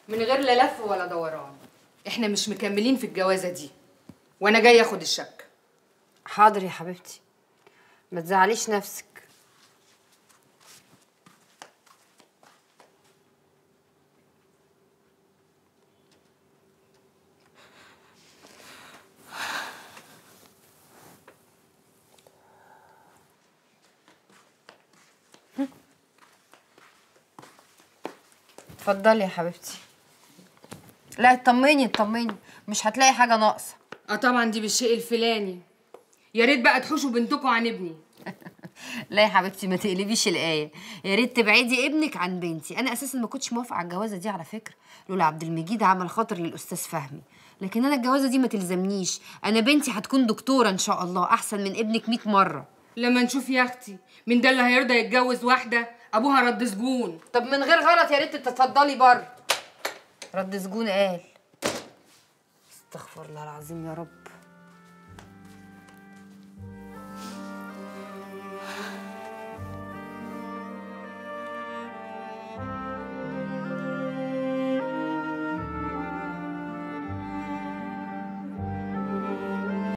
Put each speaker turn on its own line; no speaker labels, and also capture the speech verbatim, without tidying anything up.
من غير لا لف ولا دوران. احنا مش مكملين في الجوازه دي، وانا جاي اخد الشبكه.
حاضر يا حبيبتي، ما تزعليش نفسك. اتفضلي يا حبيبتي. لا اطمني اطمني، مش هتلاقي حاجه ناقصه.
اه طبعا دي بالشيء الفلاني. يا ريت بقى تحوشوا بنتكم عن ابني.
لا يا حبيبتي ما تقلبيش الايه، يا ريت تبعدي ابنك عن بنتي. انا اساسا ما كنتش موافقه على الجوازه دي على فكره، لولا عبد المجيد عمل خاطر للاستاذ فهمي. لكن انا الجوازه دي ما تلزمنيش، انا بنتي هتكون دكتوره ان شاء الله، احسن من ابنك مية مره.
لما نشوف يا اختي مين ده اللي هيرضى يتجوز واحده ابوها رد سجون.
طب من غير غلط يا ريت تتفضلي بره. رد سجون قال؟ استغفر الله العظيم يا رب.